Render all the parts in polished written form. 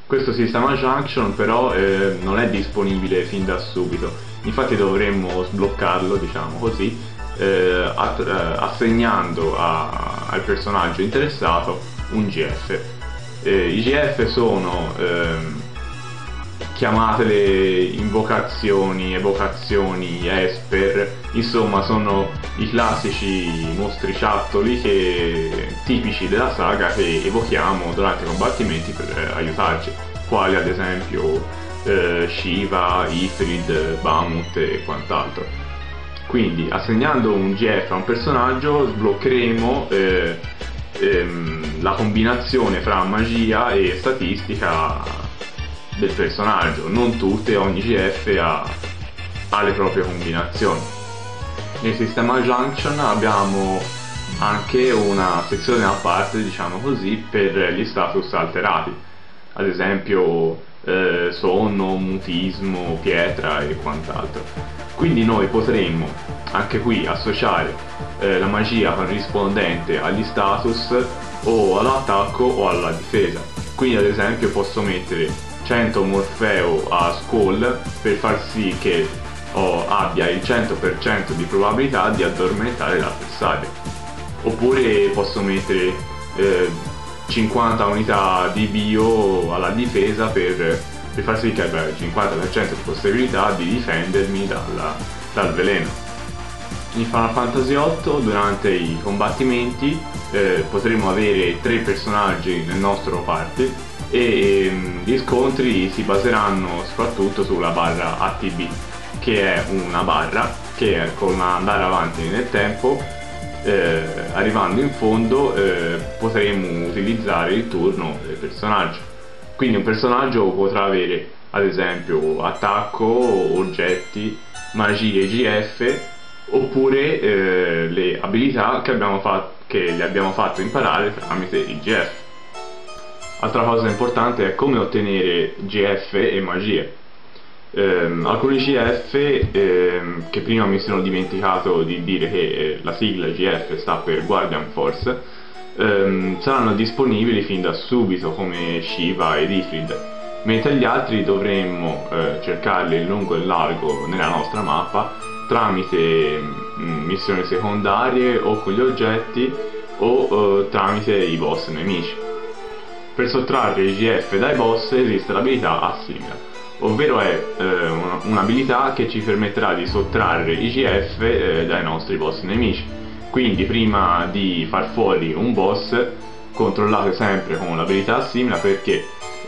Questo sistema junction però non è disponibile fin da subito, infatti dovremmo sbloccarlo, diciamo così, assegnando al personaggio interessato un GF. I GF sono chiamatele invocazioni, evocazioni, esper, insomma sono i classici mostriciattoli tipici della saga che evochiamo durante i combattimenti per aiutarci, quali ad esempio Shiva, Ifrit, Bahamut e quant'altro. Quindi assegnando un GF a un personaggio sbloccheremo la combinazione fra magia e statistica del personaggio. Non tutte, ogni GF ha le proprie combinazioni. Nel sistema Junction abbiamo anche una sezione a parte, diciamo così, per gli status alterati, ad esempio sonno, mutismo, pietra e quant'altro. Quindi noi potremmo anche qui associare la magia corrispondente agli status o all'attacco o alla difesa. Quindi ad esempio posso mettere 100 Morfeo a Squall per far sì che abbia il 100% di probabilità di addormentare l'avversario. Oppure posso mettere 50 unità di bio alla difesa per far sì che abbia il 50% di possibilità di difendermi dal veleno. In Final Fantasy VIII durante i combattimenti potremo avere 3 personaggi nel nostro party e gli scontri si baseranno soprattutto sulla barra ATB, che è una barra che con andare avanti nel tempo, arrivando in fondo, potremo utilizzare il turno del personaggio. Quindi un personaggio potrà avere ad esempio attacco, oggetti, magie, GF, oppure le abilità che gli abbiamo fatto imparare tramite i GF. Altra cosa importante è come ottenere GF e magie. Alcuni GF, che prima mi sono dimenticato di dire che la sigla GF sta per Guardian Force, saranno disponibili fin da subito come Shiva ed Ifrit, mentre gli altri dovremmo cercarli in lungo e largo nella nostra mappa tramite missioni secondarie o con gli oggetti o tramite i boss nemici. Per sottrarre i GF dai boss esiste l'abilità Assimila, ovvero è un'abilità che ci permetterà di sottrarre i GF dai nostri boss nemici. Quindi prima di far fuori un boss controllate sempre con l'abilità Assimila, perché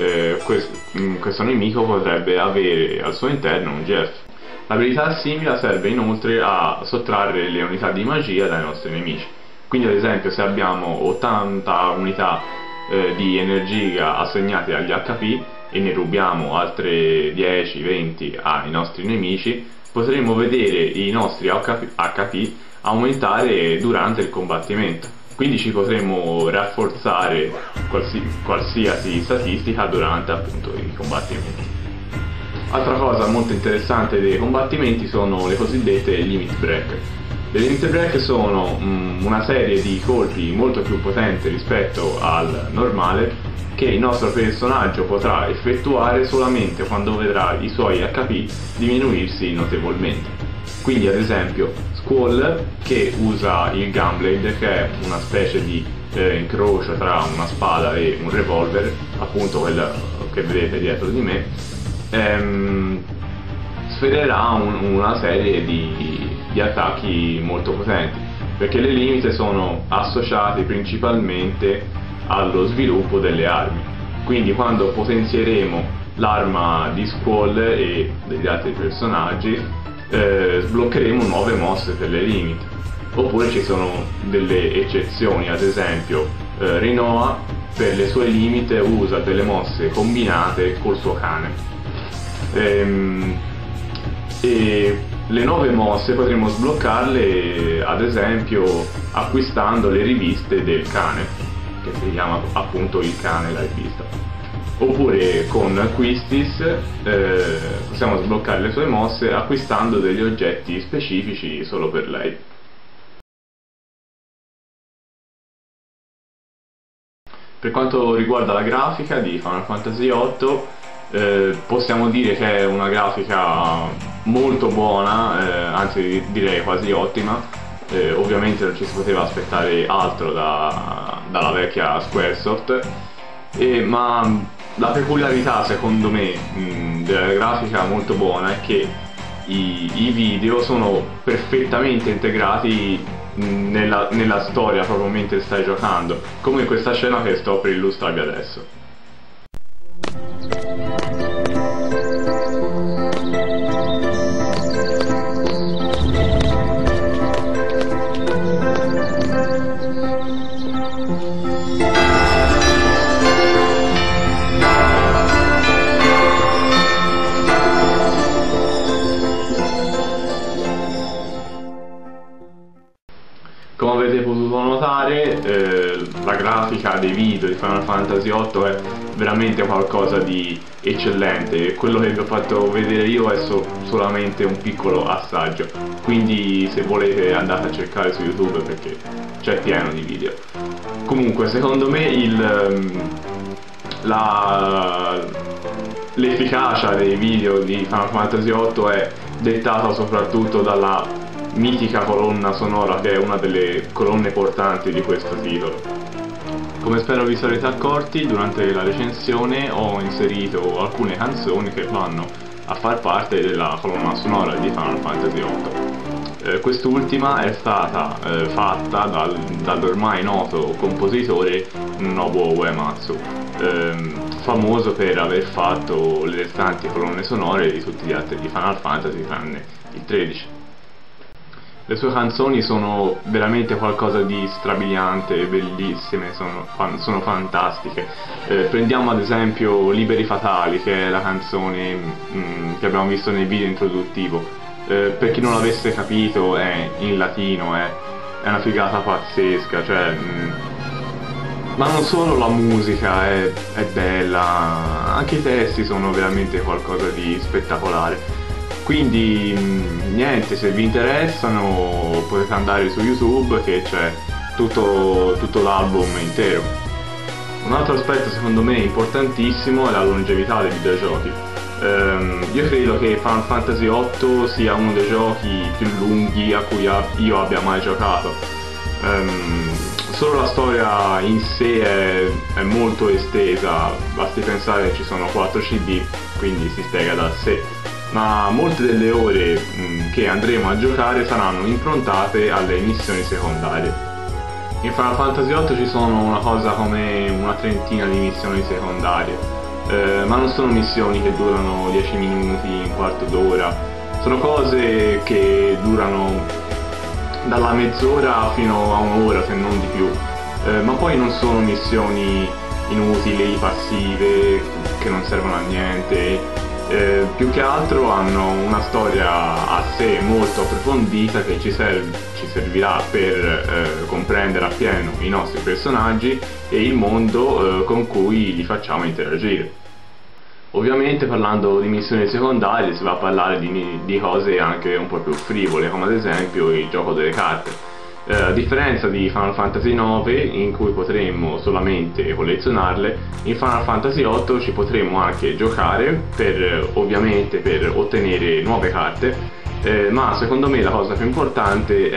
questo nemico potrebbe avere al suo interno un GF. L'abilità Assimila serve inoltre a sottrarre le unità di magia dai nostri nemici. Quindi ad esempio se abbiamo 80 unità di energia assegnate agli HP e ne rubiamo altre 10-20 ai nostri nemici, potremo vedere i nostri HP aumentare durante il combattimento. Quindi ci potremo rafforzare qualsiasi statistica durante appunto i combattimenti. Altra cosa molto interessante dei combattimenti sono le cosiddette limit break. Le limit break sono una serie di colpi molto più potenti rispetto al normale che il nostro personaggio potrà effettuare solamente quando vedrà i suoi HP diminuirsi notevolmente. Quindi ad esempio Squall, che usa il Gunblade, che è una specie di incrocio tra una spada e un revolver, appunto quello che vedete dietro di me, sfererà una serie di attacchi molto potenti, perché le limite sono associate principalmente allo sviluppo delle armi. Quindi quando potenzieremo l'arma di Squall e degli altri personaggi, sbloccheremo nuove mosse per le limite. Oppure ci sono delle eccezioni, ad esempio Rinoa per le sue limite usa delle mosse combinate col suo cane. E le nuove mosse potremo sbloccarle ad esempio acquistando le riviste del cane, che si chiama appunto Il cane, la rivista. Oppure con Quistis possiamo sbloccare le sue mosse acquistando degli oggetti specifici solo per lei. Per quanto riguarda la grafica di Final Fantasy VIII, possiamo dire che è una grafica molto buona, anzi direi quasi ottima. Ovviamente non ci si poteva aspettare altro dalla vecchia Squaresoft, ma la peculiarità secondo me della grafica molto buona è che i video sono perfettamente integrati nella storia proprio mentre stai giocando, come in questa scena che sto per illustrarvi adesso. Come avete potuto notare, la grafica dei video di Final Fantasy VIII è veramente qualcosa di eccellente. Quello che vi ho fatto vedere io è solamente un piccolo assaggio, quindi se volete andate a cercare su YouTube perché c'è pieno di video. Comunque, secondo me l'efficacia dei video di Final Fantasy VIII è dettata soprattutto dalla mitica colonna sonora, che è una delle colonne portanti di questo titolo. Come spero vi sarete accorti, durante la recensione ho inserito alcune canzoni che vanno a far parte della colonna sonora di Final Fantasy VIII. Quest'ultima è stata fatta dall'ormai noto compositore Nobuo Uematsu, famoso per aver fatto le restanti colonne sonore di tutti gli altri di Final Fantasy tranne il 13. Le sue canzoni sono veramente qualcosa di strabiliante, bellissime, sono fantastiche. Prendiamo ad esempio Liberi Fatali, che è la canzone che abbiamo visto nel video introduttivo. Per chi non l'avesse capito, è in latino, è una figata pazzesca, cioè, ma non solo la musica è bella, anche i testi sono veramente qualcosa di spettacolare. Quindi niente, se vi interessano potete andare su YouTube che c'è tutto l'album intero. Un altro aspetto secondo me importantissimo è la longevità dei videogiochi. Io credo che Final Fantasy VIII sia uno dei giochi più lunghi a cui io abbia mai giocato. Solo la storia in sé è molto estesa, basti pensare che ci sono 4 CD, quindi si spiega da sé. Ma molte delle ore che andremo a giocare saranno improntate alle missioni secondarie. In Final Fantasy VIII ci sono una cosa come una trentina di missioni secondarie, ma non sono missioni che durano 10 minuti, un quarto d'ora, sono cose che durano dalla mezz'ora fino a un'ora, se non di più, ma poi non sono missioni inutili, passive, che non servono a niente. Più che altro hanno una storia a sé molto approfondita che ci servirà per comprendere appieno i nostri personaggi e il mondo con cui li facciamo interagire. Ovviamente, parlando di missioni secondarie, si va a parlare di cose anche un po' più frivole, come ad esempio il gioco delle carte. A differenza di Final Fantasy IX, in cui potremmo solamente collezionarle, in Final Fantasy VIII ci potremmo anche giocare ovviamente per ottenere nuove carte, ma secondo me la cosa più importante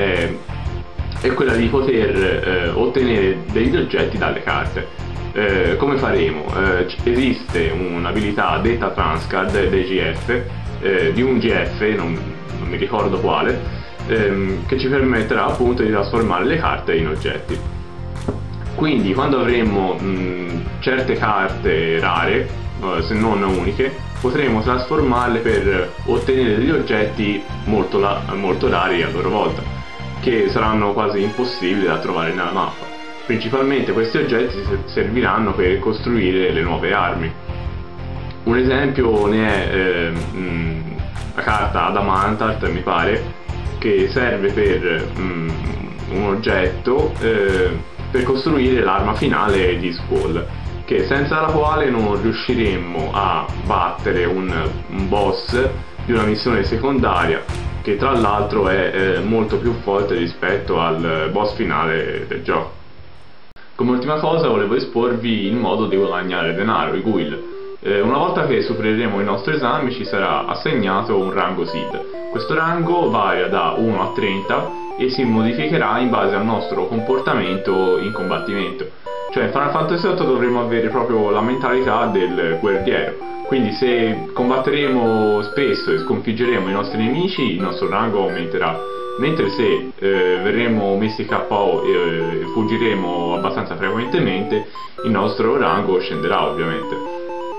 è quella di poter ottenere degli oggetti dalle carte. Come faremo? Esiste un'abilità detta Transcard dei GF, di un GF, non mi ricordo quale, che ci permetterà appunto di trasformare le carte in oggetti. Quindi quando avremo certe carte rare, se non uniche, potremo trasformarle per ottenere degli oggetti molto rari a loro volta, che saranno quasi impossibili da trovare nella mappa. Principalmente questi oggetti serviranno per costruire le nuove armi. Un esempio ne è la carta Adamantart, mi pare, che serve per un oggetto per costruire l'arma finale di Squall, che senza la quale non riusciremmo a battere un boss di una missione secondaria, che tra l'altro è molto più forte rispetto al boss finale del gioco. Come ultima cosa volevo esporvi il modo di guadagnare denaro, i guil. Una volta che supereremo il nostro esame ci sarà assegnato un rango SID. Questo rango varia da 1 a 30 e si modificherà in base al nostro comportamento in combattimento. Cioè in Final Fantasy VIII dovremo avere proprio la mentalità del guerriero, quindi se combatteremo spesso e sconfiggeremo i nostri nemici il nostro rango aumenterà, mentre se verremo messi KO e fuggiremo abbastanza frequentemente il nostro rango scenderà ovviamente.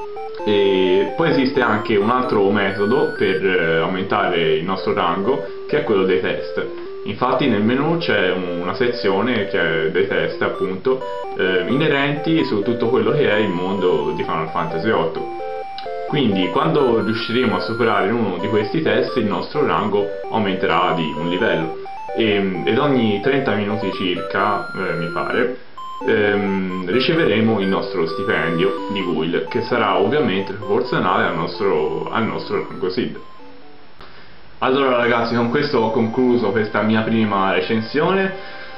E poi esiste anche un altro metodo per aumentare il nostro rango, che è quello dei test. Infatti nel menu c'è una sezione che è dei test, appunto, inerenti su tutto quello che è il mondo di Final Fantasy VIII. Quindi quando riusciremo a superare uno di questi test il nostro rango aumenterà di un livello ed ogni 30 minuti circa, mi pare, riceveremo il nostro stipendio di guil, che sarà ovviamente proporzionale al nostro rango SID. Allora ragazzi, con questo ho concluso questa mia prima recensione.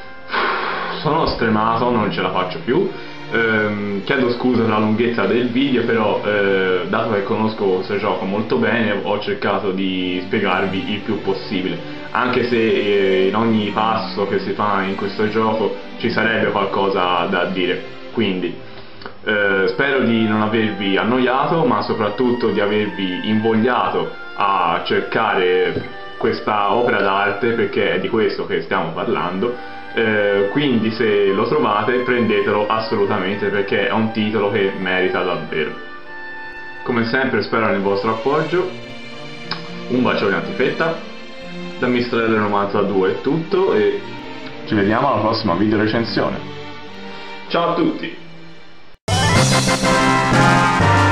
Sono stremato, non ce la faccio più. Chiedo scusa per la lunghezza del video, però dato che conosco questo gioco molto bene ho cercato di spiegarvi il più possibile, anche se in ogni passo che si fa in questo gioco ci sarebbe qualcosa da dire. Quindi spero di non avervi annoiato, ma soprattutto di avervi invogliato a cercare questa opera d'arte, perché è di questo che stiamo parlando. Quindi se lo trovate prendetelo assolutamente, perché è un titolo che merita davvero. Come sempre spero nel vostro appoggio. Un bacione antifetta da Mistrelle92 è tutto e ci vediamo alla prossima video recensione. Ciao a tutti!